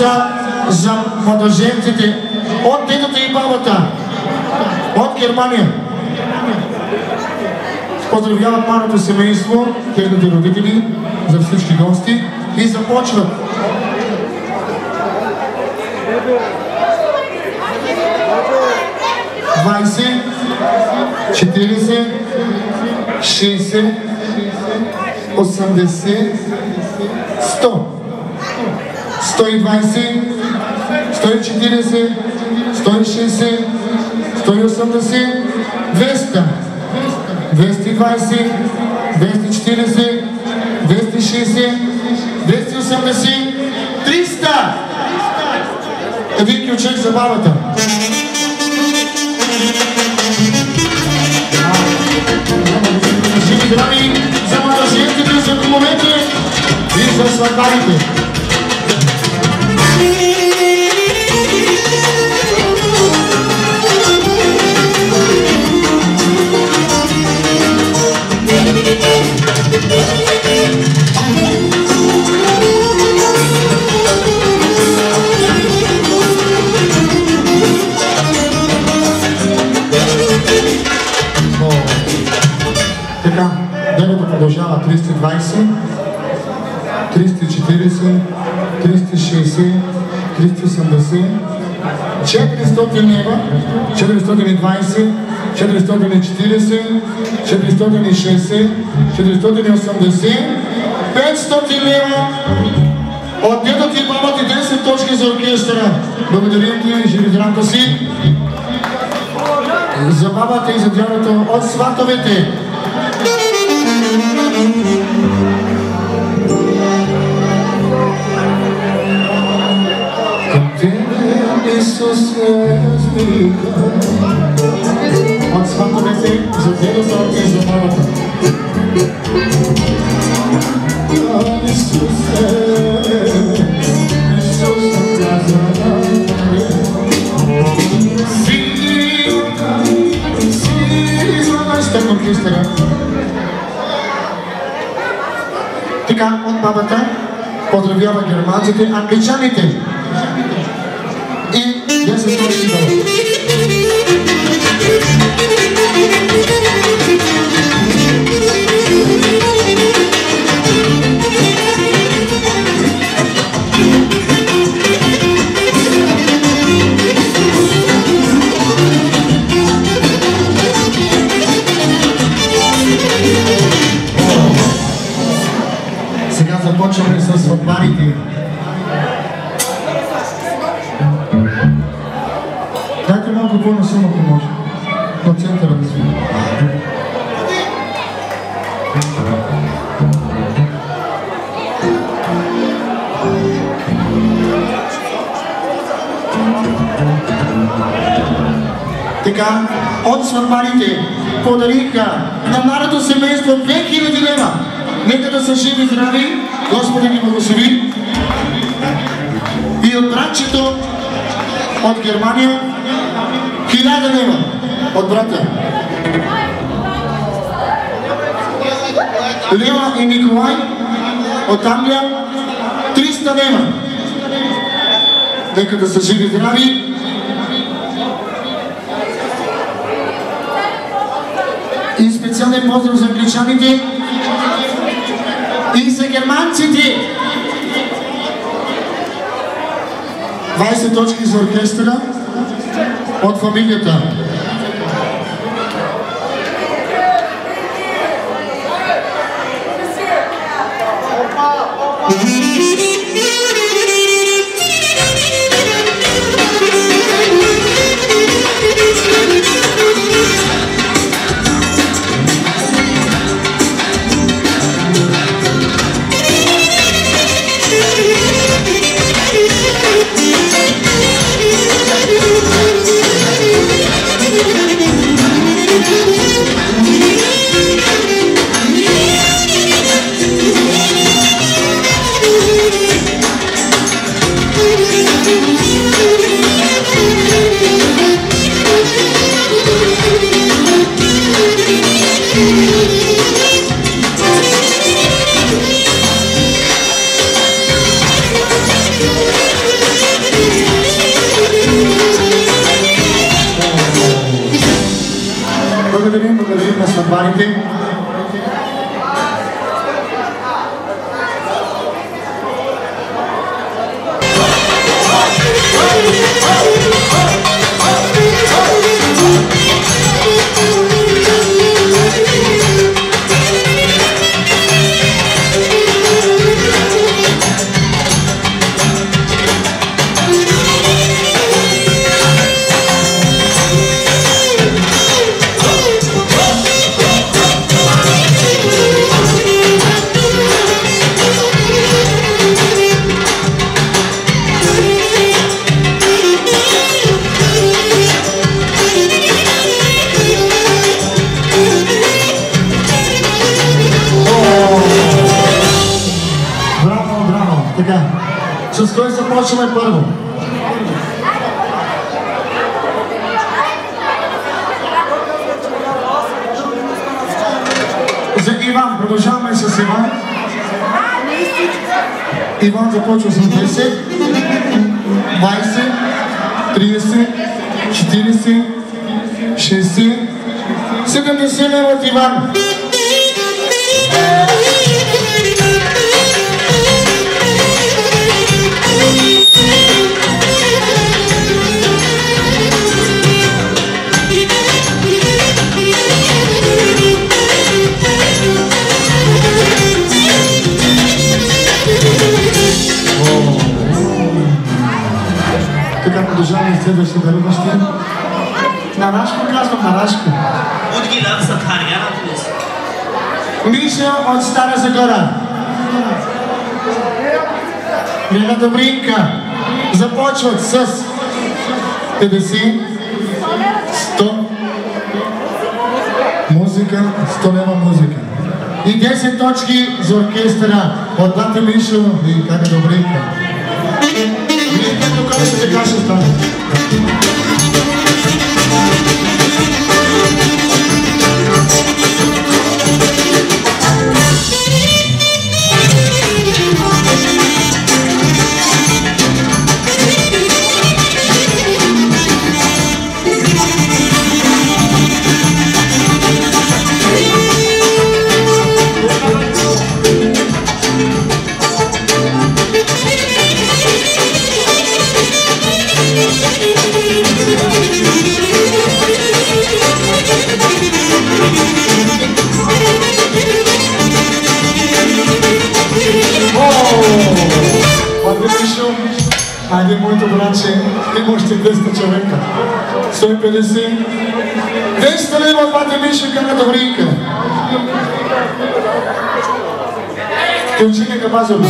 са за младоженците от дедото и бабата, от Германия. Поздравяват малото семейство, техните родители, за всички гости и започват. Двайсет, 40, 60, 80, 100, 120, 140, 160, 180, 200, 220, 240, 260, 280, 300! Един ключек за бабата. Живи здрави за младоженците, за кумовете и за сватбарите. Така, дебето продължава 320, 340, 360, 380, 400 лева, 420, 440, 460, 480, 500 лева от дедото и бабата, 10 точки за оркестъра. Благодарим ти, живи здравко си, за бабата и за дядото от сватовете. Към тебе, Исусе, вика, от сватовете за дедото и за бабата. Исусе, Исусе, казана, Стък оркестъра. Така, от бабата поздравява германците, англичаните и 10 точки долу. Започваме с сватбарите. Дайте малко по-насилно, ако може. До центъра да сме. Така, от сватбарите подариха на младото семейство 2000 лева. Нека да са живи здрави, Господи ги благослови. И от братчето от Германия 1000 лева от брата. Лева и Николай от Англия 300 лева. Нека да са живи здрави. И специален поздрав за англичаните и за германците. 20 точки за оркестъра от фамилията. барите. С кой започваме първо? За Иван. Продължаваме с Иван. Иван започва с 10, 20, 30, 40, 60, 70 лева от Иван. Така продължаваме и следващите даруващи. Нарашко казвам, Нарашко. Миша от Стара Загора. Лена Добринка. Започват с 50, 100 музика, 100 лева музика. И 10 точки за оркестъра от Бати Мишо и Лена Добринка. Видите тук ли се така ще стане? Айде, моето братче, има още 200 човека. 150. 200 лева от Бати Мишо и Лена Добринка. Тълчиня Кабазова.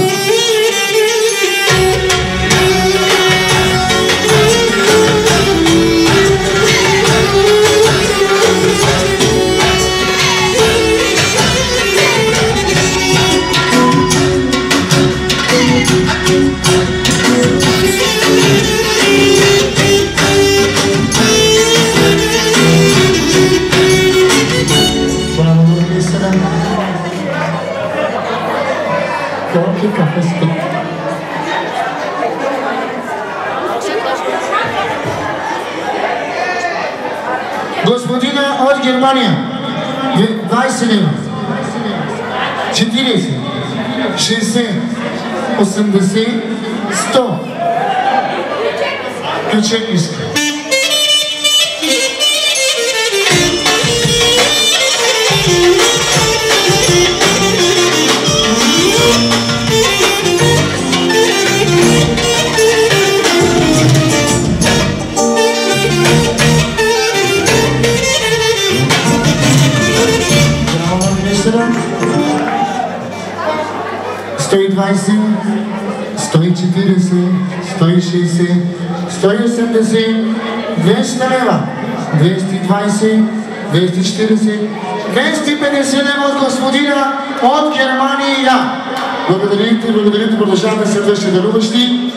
Господина от Германия, 20 лева, 40, 60, 80, 100. Ключен иска. Стои 20, 140, 160, 180, 200 лева, 220, 240, 250 лева от господина от Германия. Благодарите, благодарите, продължаваме следващите даруващи.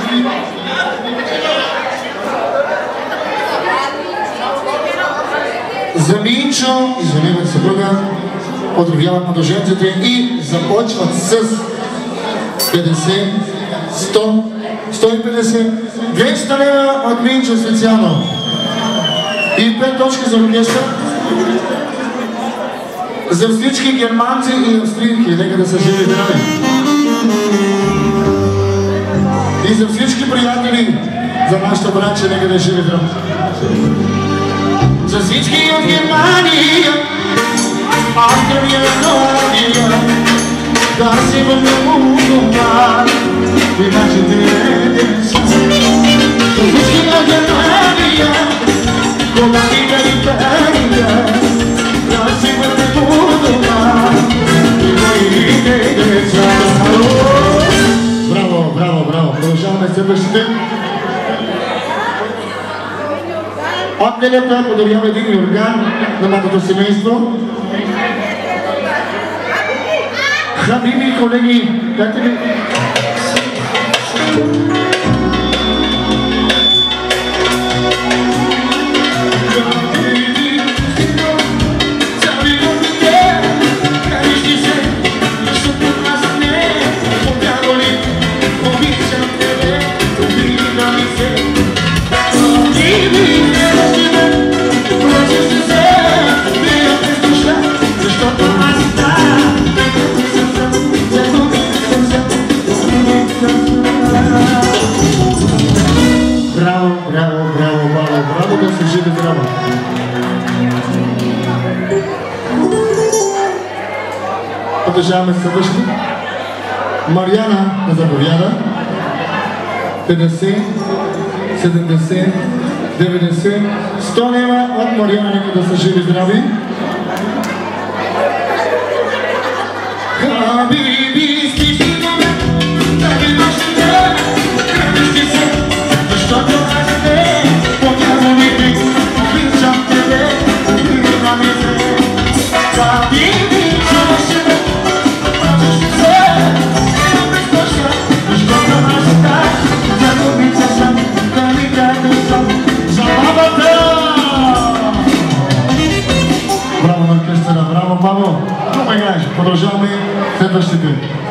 За Минчо и за неговата съпруга поздравяват младоженците и започват с 50, 100, 150, 200 лева от Минчо специално. И 5 точки за оркестър. За всички германци и австрийки, нека да са живи здрави. И за всички приятели, за нашата братче, нека да живи здрави. За всички от Германия, Австрия, Норвегия, да се върнем у дома и нашите деца. За всички от Германия, Холандия и Италия, да се върнем у дома и моите деца. Браво, браво, браво! Продължаваме следващите. От неделята подаряваме един юрган на малкото семейство. Хабиби, колеги, дайте ми... Браво, да се живи здраво. Продължаваме следващото. Мариана да заповяда. 50, 70, 90, 100 лева от Мариана, нека да са живи здрави. Хабиби, стиши ме, да ви нощите, кръвищи се, защото аз не подяволите, обичам тебе, обичам и се. Хабиби, чуваш ме, прочеш се, не безпочва, защото аз так, загубица съм, да ми кажа съм, за бабата! Браво на оркестъра, браво, браво! Много играеш, продължаваме следващите.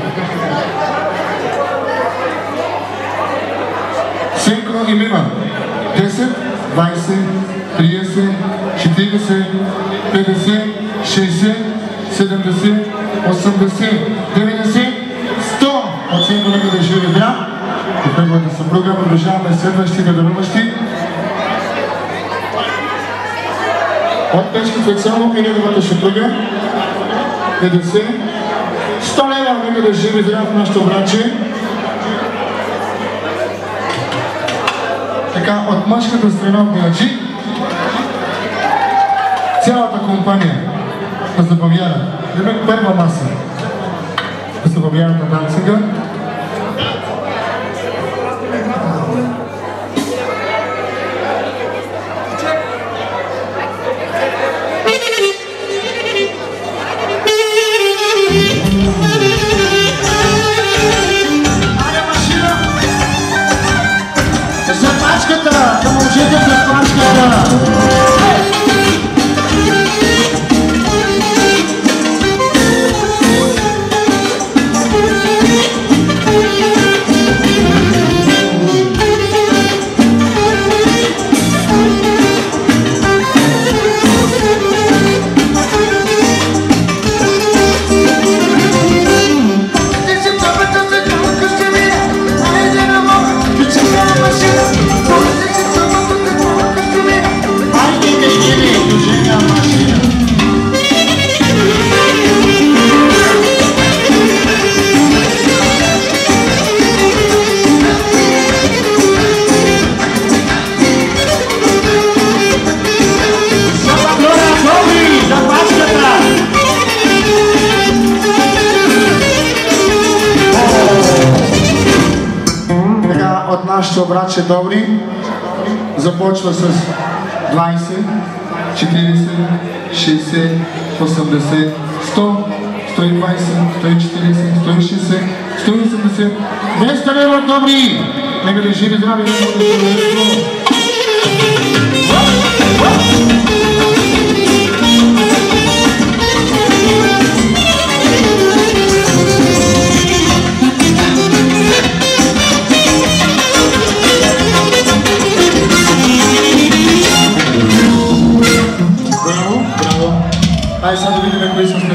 Сенко и Мима. 10, 20, 30, 40, 50, 60, 70, 80, 90, 100. От Сенко нека да живи здрав. От неговата съпруга продължаваме следващите даруващи. От Пешки специално и неговата съпруга. 50, 100 лева, нека да живи здрав нашето братче. Така, от мъжката страна от Милачи, цялата компания да заповяда. Демек първа маса да заповядат на танцинга. Да мълчите с пачката! Нашето братче Добри започва с 20, 40, 60, 80, 100, 120, 140, 160, 180, 200 лева Добри! Нека да живи здрави, нека да живи. Ай, сега да видим кои са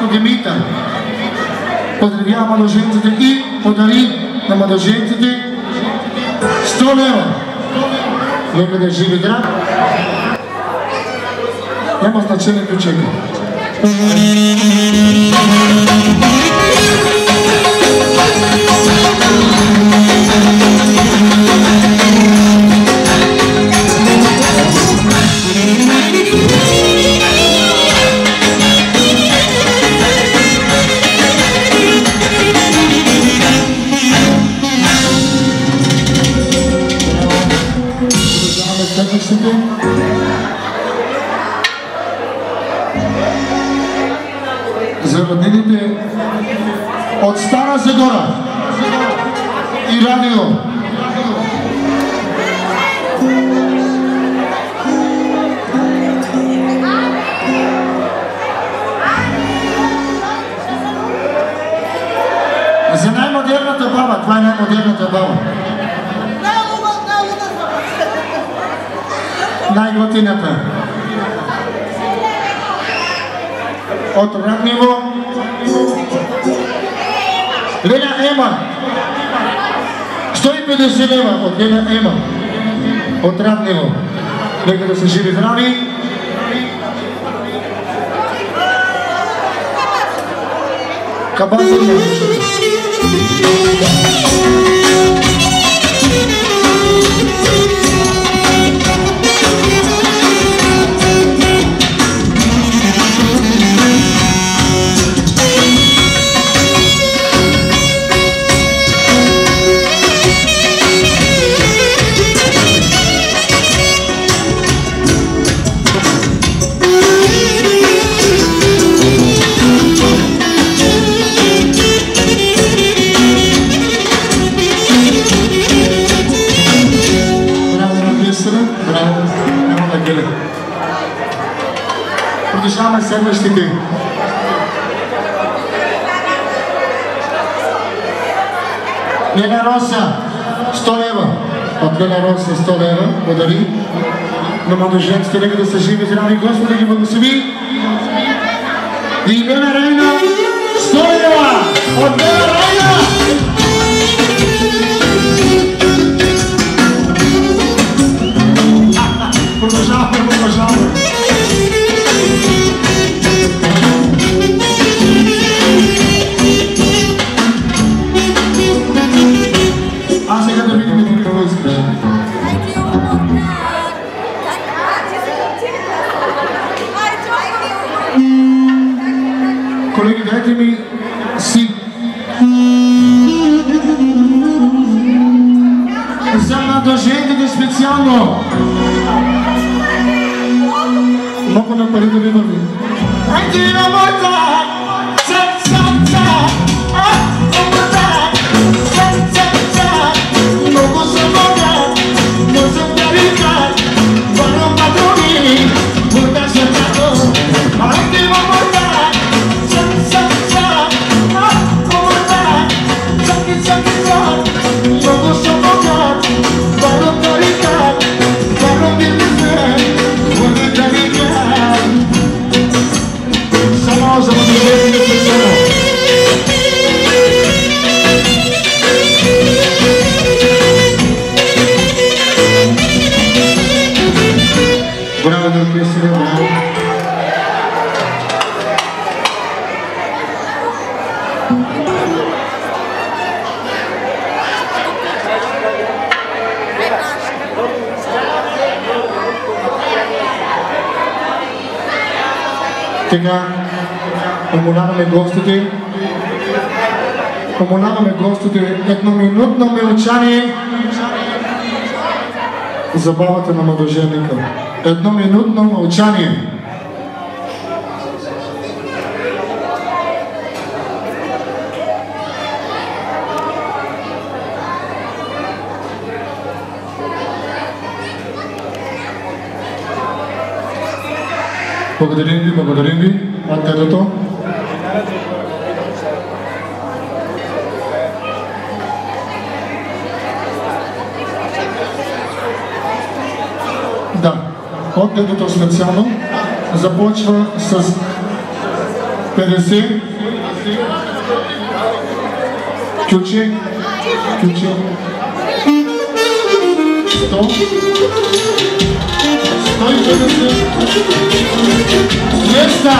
Марко Димитър поздравява младоженците и подари на младоженците 100 лева. Нека да живи драг. Няма значение ключека. За роднините от Стара Загора и радио. За най-модерната баба, това е най-модерната баба. Най-готината. От Радниво Лена Ема 150 лева от Лена Ема от Радниво. Нека да се живи здрави. Кабаса продължаваме следващите. Лена Роса 100 лева. От Лена Роса 100 лева. Подари на младоженците. Нека да са живи, здрави, Господи ги благослови. И Лена Рейна 100 лева. От Лена Рейна. Продължаваме. Колеги, дайте ми си. За младоженците специално. Много на пари да ви върви. Айде на моята! Много съм богат, но съм далека. Вървам патрони, бурда се трато. Айде на моята! Много съм богат, вървам далека. Вървам бизнесмен, вървам далека. Само за младоженците специално. Браво да песня, браво. Сега помоляваме гостите едноминутно мълчание за бабата на младоженника. Едноминутно мълчание. Благодарим ви, антедото. Да, от дедото специално започва с 50. Ключи. 100. 150. 200.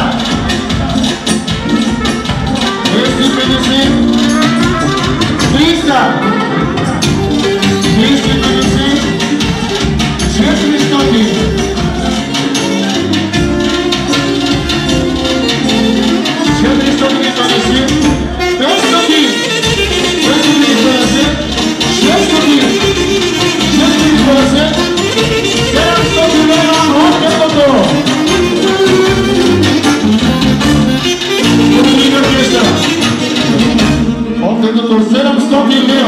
250. 300. 250. 400. 700 лева.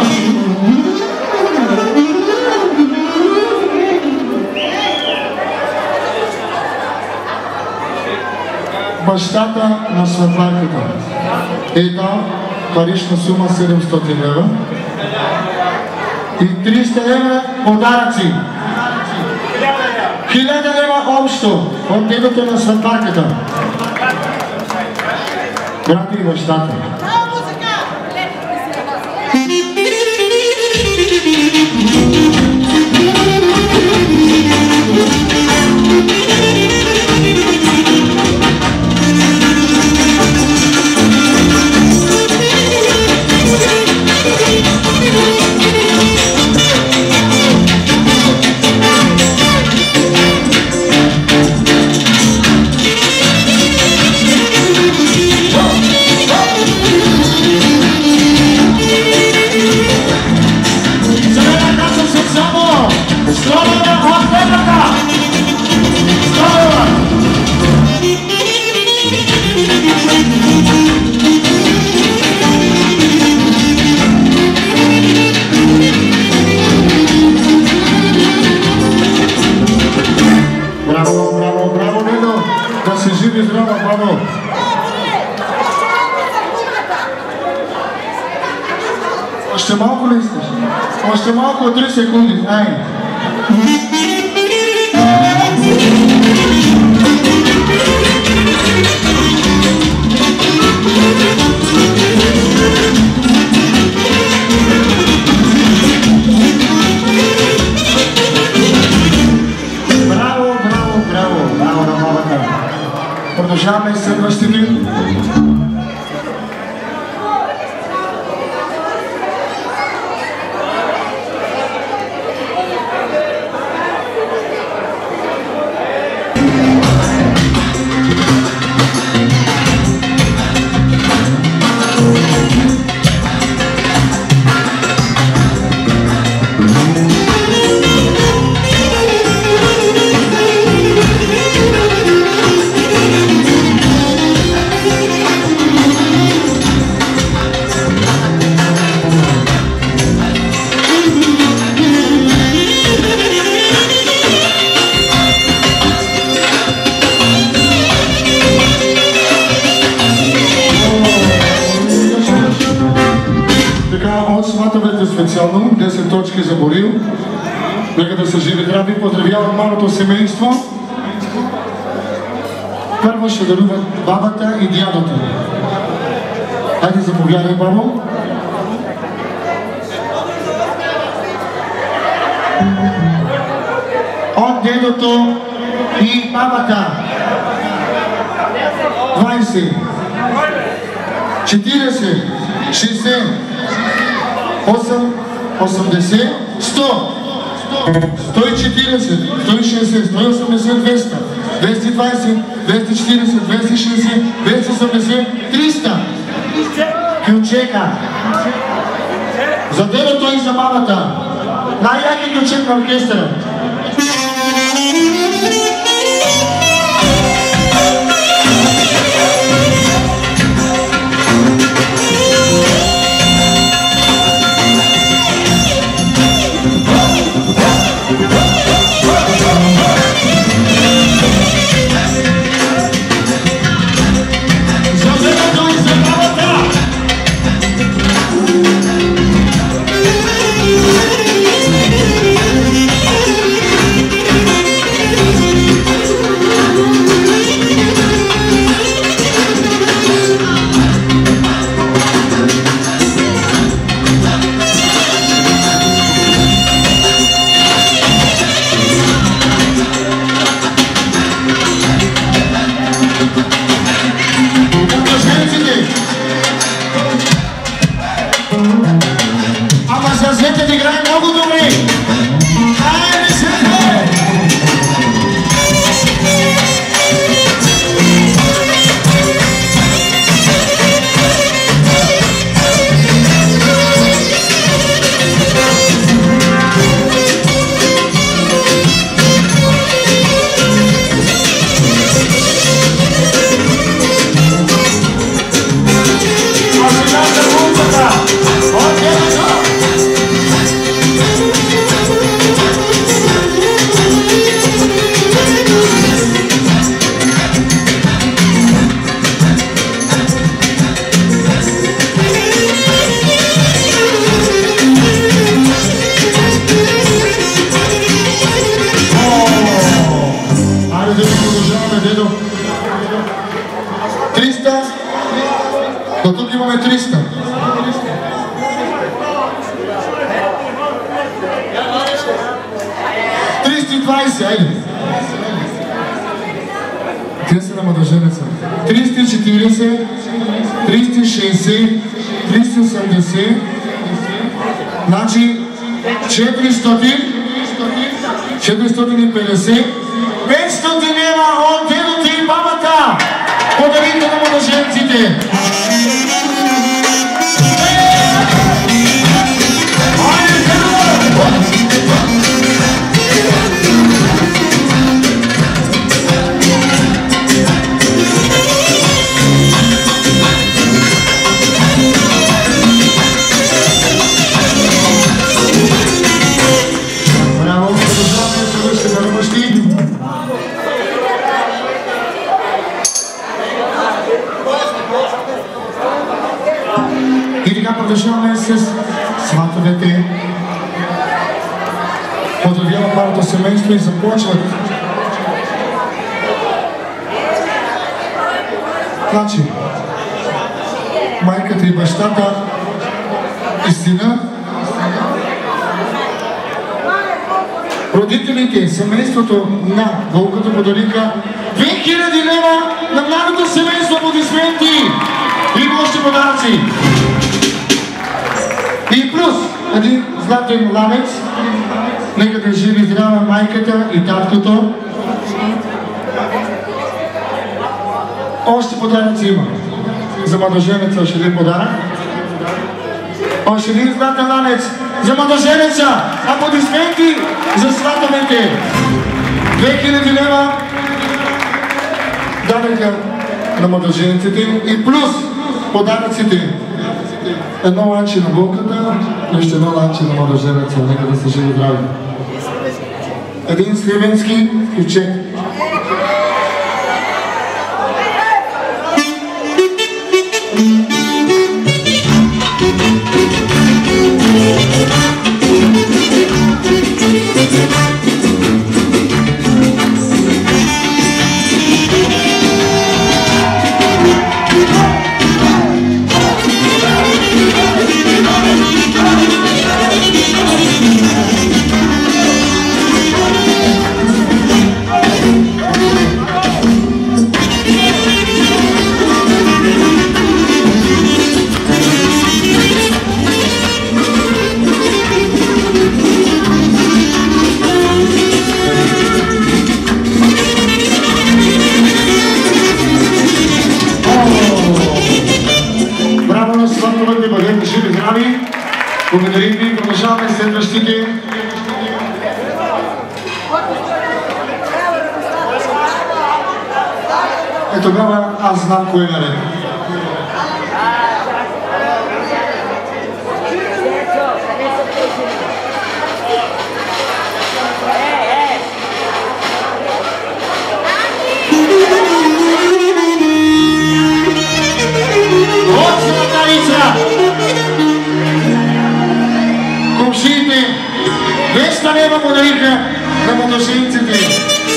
Бащата на сватбарката е дал парична сума 700 лева и 300 лева подаръци. 1000 лева общо от дедото на сватбарката. Брат и бащата. Още малко ли искаш? Още малко от 3 секунди. Ай! Браво, браво, браво! Браво на мамата! Продължаваме следващите. Специално 10 точки за Борил. Нека да са живи здрави, поздравявам малото семейство. Първо ще даруват бабата и дядото. Хайде, заповядай, бабо. От дедото и бабата. 20, 40, 60, 8, 80, 100, 140, 160, 180, 200, 220, 240, 260, 280, 300. Ключека. За дедото и за мамата. Най-яки ключек на оркестъра. Ларица! Окей, дедо. 300. До тук имаме 300. Айде. 300 на младоженеца. 340, 360, 380, значи 400, 450, 500 лева от дедото и бабата. Подарите на младоженците. Продължаваме с сватовете. Поздравява парното семейство и започват. Значи, майката и бащата и сина, родителите, семейството на Вълката подариха 2000 лева на младото семейство. Аплодисменти и още подаръци. И плюс един златен ланец. Нека да живи здрава майката и таткото. Още подаръци има. За младоженеца още един подарък. Още един златен ланец за младоженеца. Аплодисменти за сватовете. 2000 лева дадаха на младоженците и плюс подаръците. Едно ланче на Вълката, още едно ланче на младоженеца. Нека да се живи здрави. Един сливенски ключек. Благодарим ви, продължаваме следващите. Тогава аз знам кой е наред. От Златарица! Комшиите 200 лева подариха на младоженците.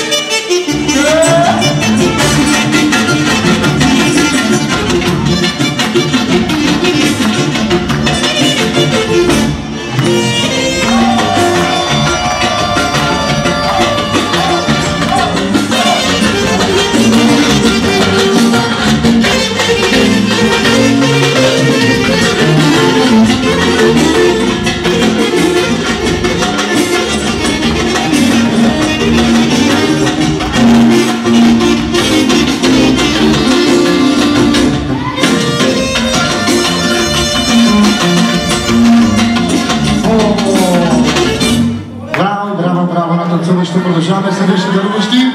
Ще продължаваме следващите даруващи.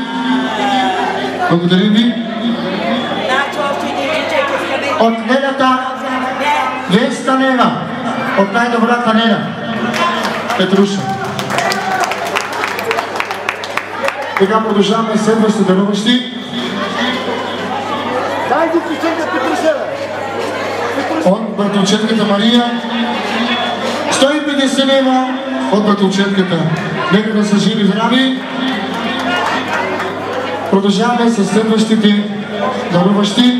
Благодарим ви. От Велята 200 лева от най-добрата Нена Петруша. Сега продължаваме следващите даруващи. Дайте печенка Петруша! От братовчетката Мария 150 лева от братовчетката. Нека да са живи здрави. Продължаваме с следващите даруващи.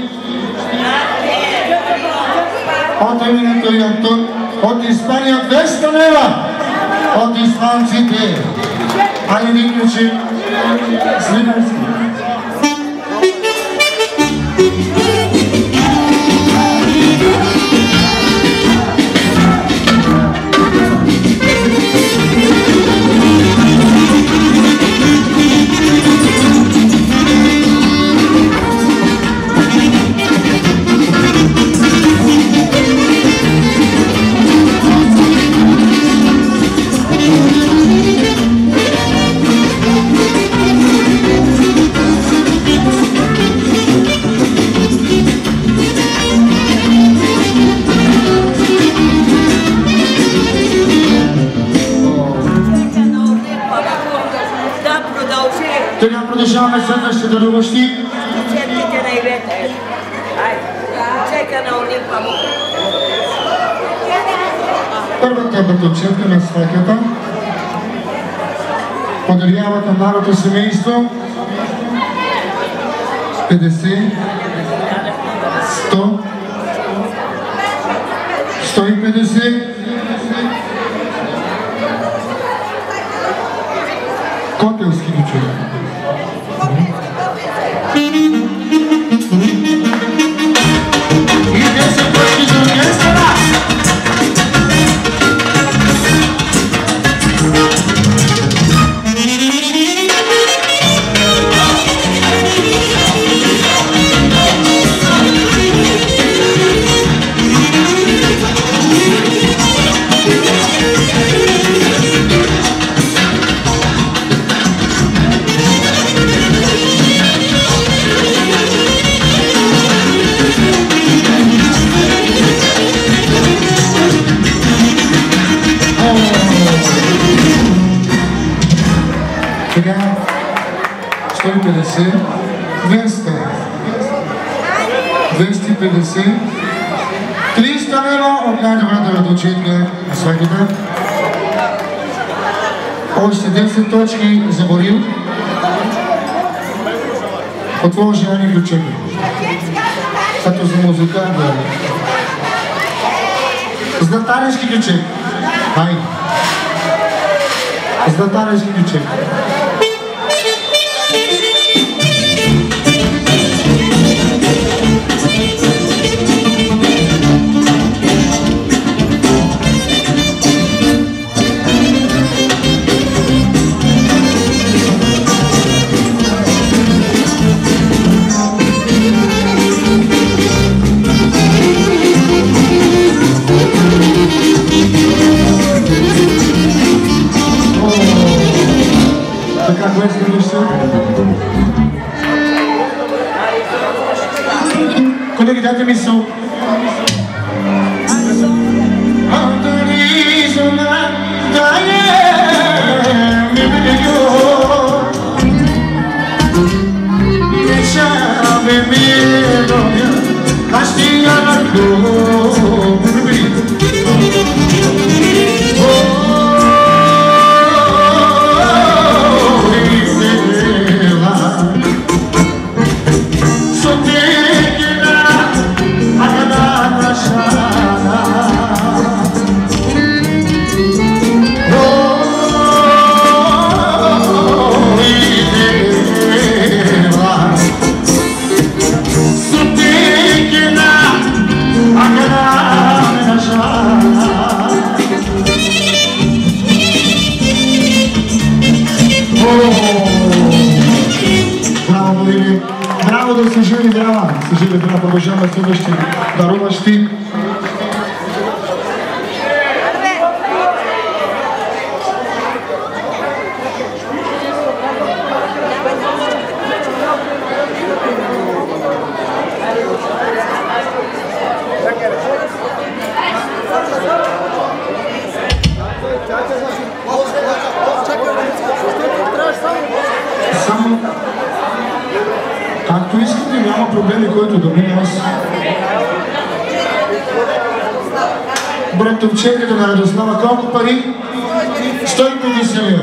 От Емилито и Антон от Испания 200 лева от испанците. Айде ни ключи. Сливерски. Сега продължаваме следващите даруващи. Четките на Ивета. Чека на Олимпа му. Първата братовчетка на свеката подаряват на младото семейство 50, 100, 150, котелски бичове. И 10 точки за оркестъра! Сега 150, 200, 250, 300 лева от най-добрата братовчетка на сватбата. Още 10 точки за Борил. От твоя желание ключеки. Като за музикант. Златаревски ключек. Хайде. Златаревски ключек. Така, кое следваща? Колеги, дайте мисъл. Браво да се живи здрава! Се живи здрава, продължаваме следващи даруващи. няма проблеми, който да мине аз. Братовчеката на Радослава, колко пари? 150 лева.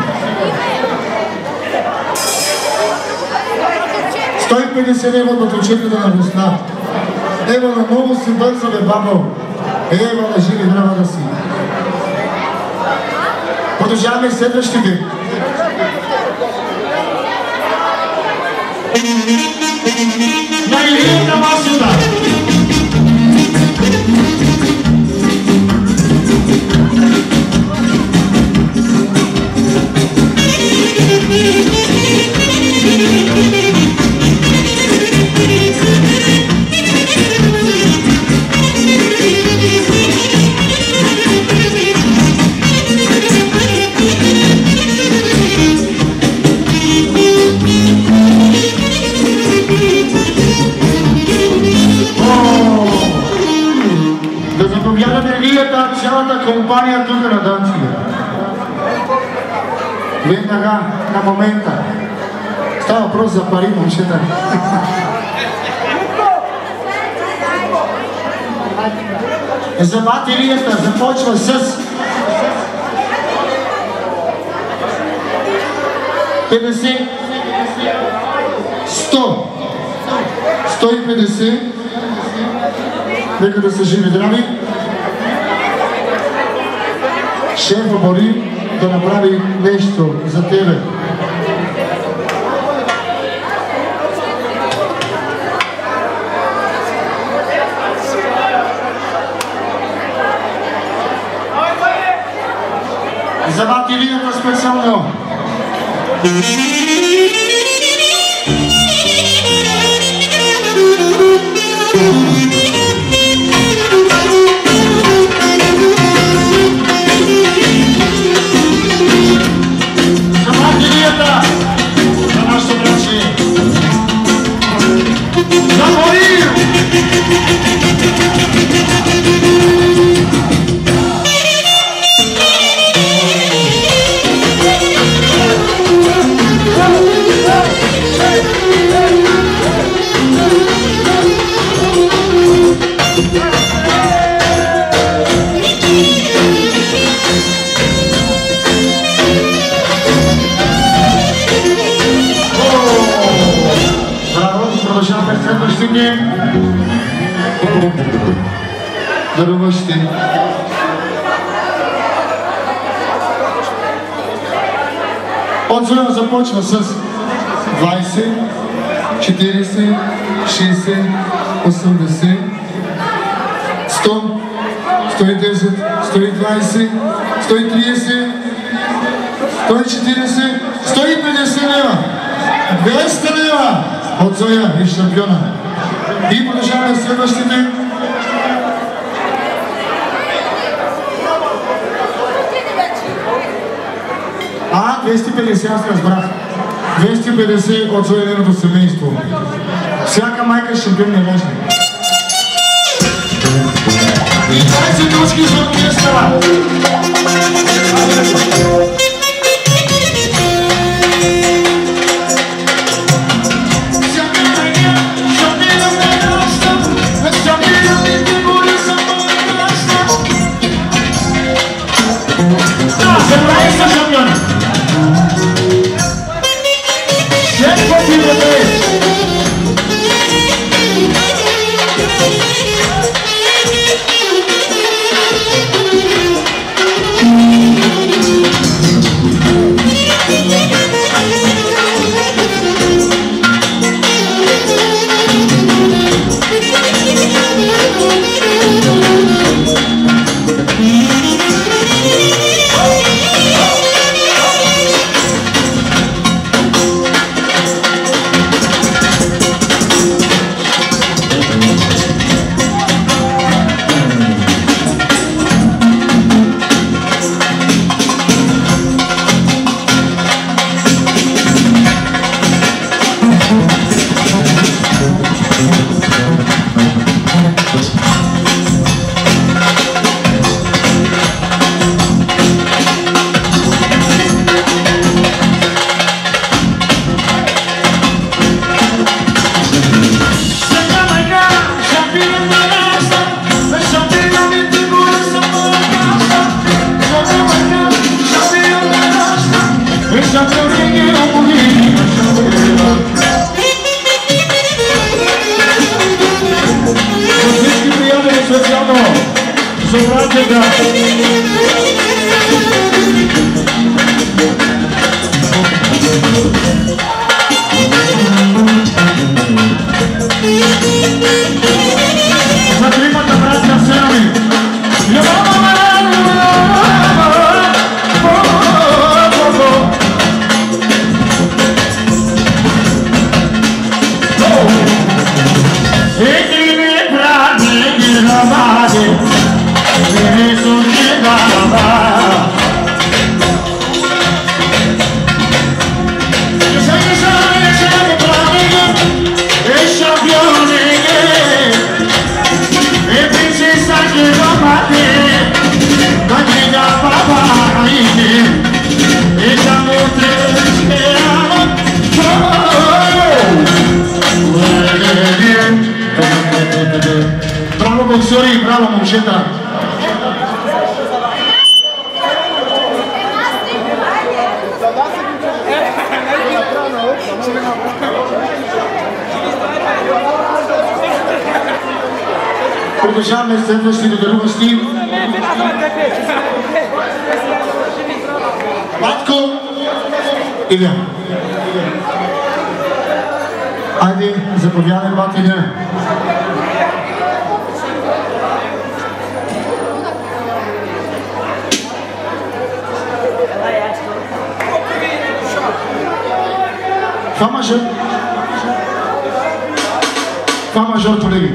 150 лева братовчеката на Радослава. Ева на много си бърза, бе, бабъл. Ева на живи драма да си. Продължаваме следващите. На Илия Масуда. Цялата компания тук на Данцига. Веднага, на момента. Става въпрос за пари, момчета. За батерията започва с 50, 100, 150. Нека да са живи здрави. Шефа Бори да направи нещо за тебе. За батерията специално. Даруващи. Отзора започва с 20, 40, 60, 80, 100, 110, 120, 130, 140, 150 лева, 200 лева от Зоя и шампиона. И продължаваме следващите. 250 аз разбрах. 250 от Зоеденото семейство. Всяка майка шампион не важна. И 20 точки за оркестъра. братята. За тримата братя сами. Bravo boxori, bravo momčeta. Продължаваме следващите даруващи. Батко, Иля. Айде, заповядай, бат Иля. Фа мажор. Фа мажор, колеги.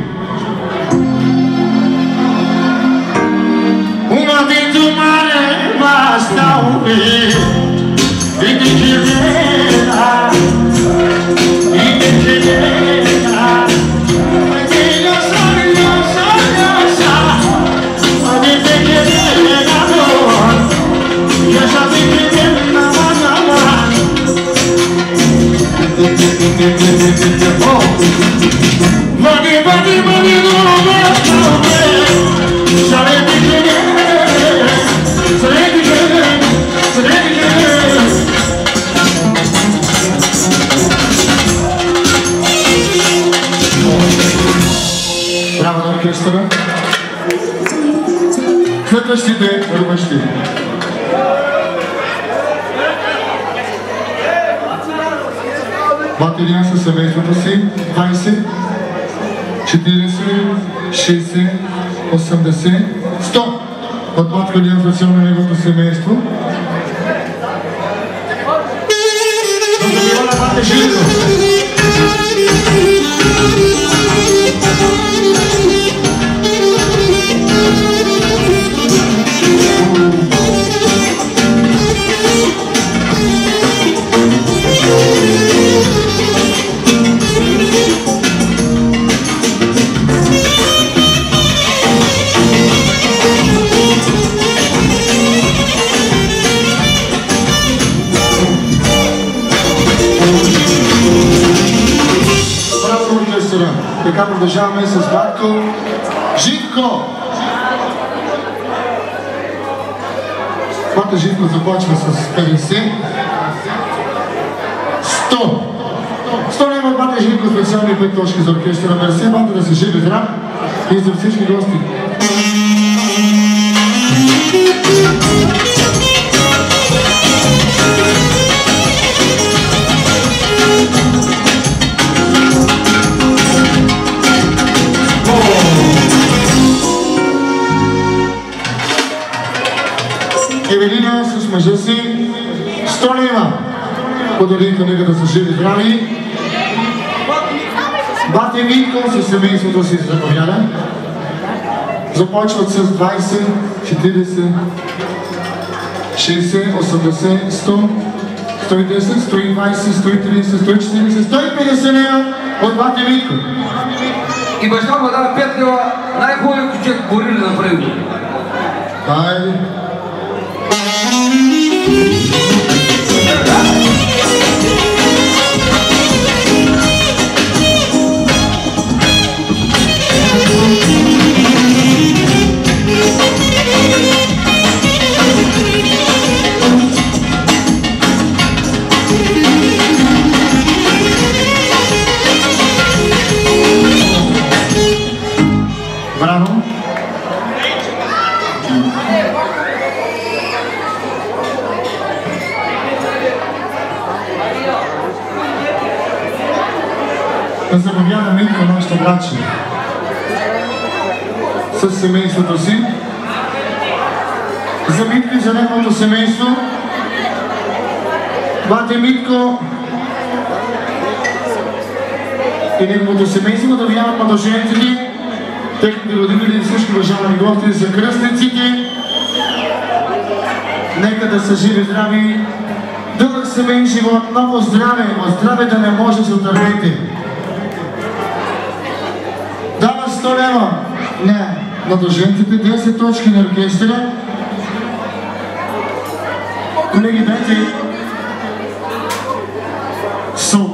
Uma vez o mar basta ouvir e te querer, e te querer. Mas ele sabe, não sabe te querer, amor. Eu já te querer na manhã. Mani, mani, mani, não sabe te querer. Браво на оркестъра. Следващите рубащи. Батерия със семейството си 20, 40, 60, 80, 100. От Батко Диафрацион на неговото семейство. Добива на Бате Жилко. Така продължаваме с Батко Живко. Батко Живко започва с 50. 100. 100 лева от Батко Живко, специални 5 точки за оркестъра. Мерси, Батко, да се живи здрав и за всички гости. Евелина с мъжа си 100 лева подариха нека да са живи здрави. Бате Витко със семейството си заповяда. Започват с 20, 40, 60, 80, 100, 110, 120, 130, 140, 150 лева от Бате Витко. И баща му дава 5 лева, най-хубавия ключек Борили направи го. Хайде. да заповяда Митко, нашето братче, с семейството си. За Митко и за неговото семейство. Бате Митко и неговото семейство да вярват младоженците, техните родители и всички уважавани гости за кръстниците. Нека да са живи, здрави, дълъг семейен живот, много здраве, от здраве да не може да се отървете. Дава 100 лева на младоженците, 10 точки на оркестъра. Колеги, дайте сол.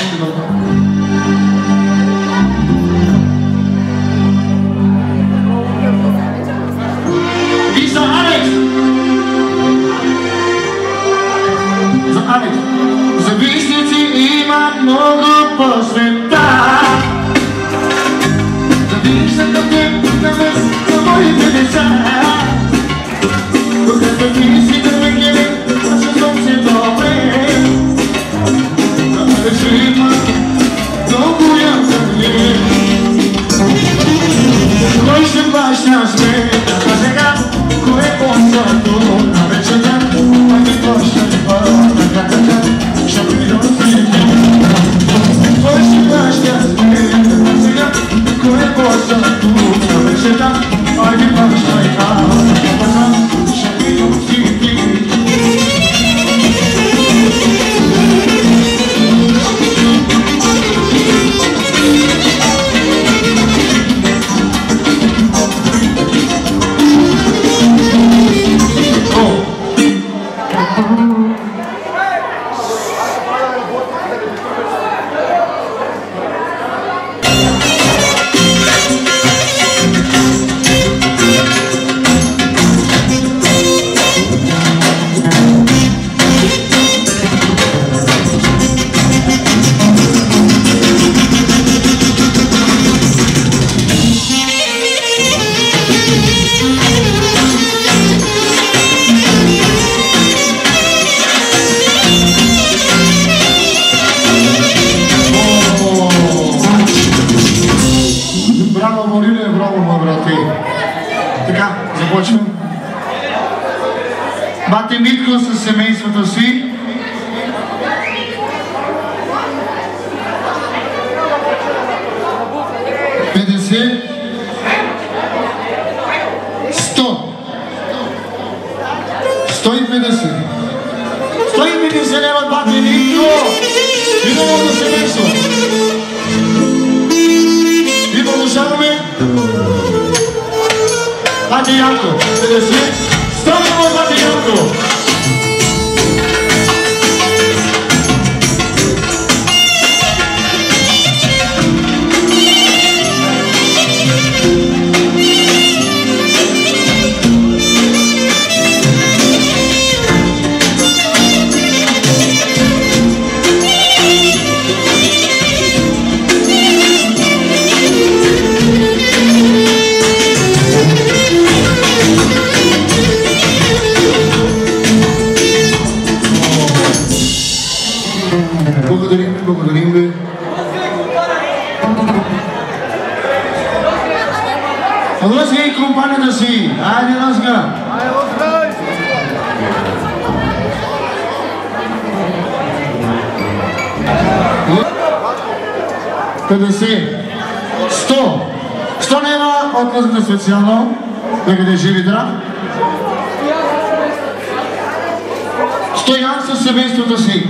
И за Алекс! За Алекс! Завистници има много по света. Завиждат от теб на въз на моите деца. Когато ти си да ме гледа, аз чувствам се добре. Решима, много ясен е. Кой ще плаща сметата сега? Кой е по-сладко на вечерта? Кой ми плаща ли парата? Ще приноси кой ще плаща сметата сега? Кой е по-сладко на вечерта? Кой ми плаща ли парата? Ще приноси Бате Митко със семейството си. $50, $100, $150. 150 лева бате Митко и новото семейство. И продължаваме. Бате Янко, 50. Ставаме в Бате Янко! Благодарим ви. Лъзга и компанията си. Айде, Лъзга. 50, 100 лева от Лъзгата специално. Нека да е живи здрав. Стоян със семейството си.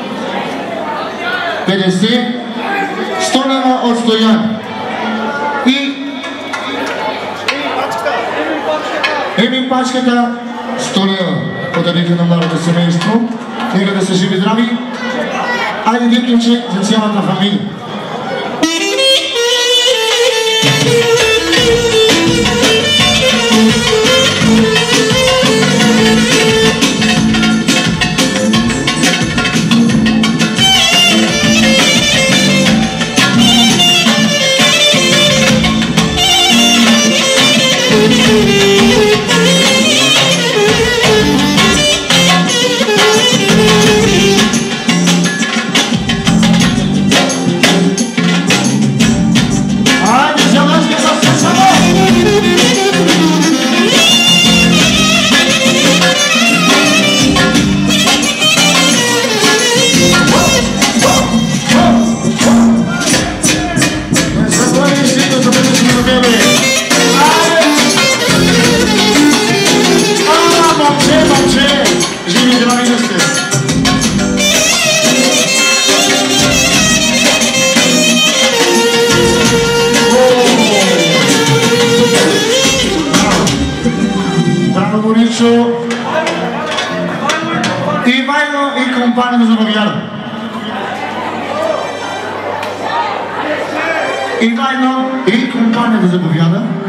50, 100 лева от Стоян. И Емин пачката 100 лева. Подарите на младото семейство. Нека да са живи здрави. Айде един ключе за цялата фамилия. компания да заповяда. И компания да заповяда.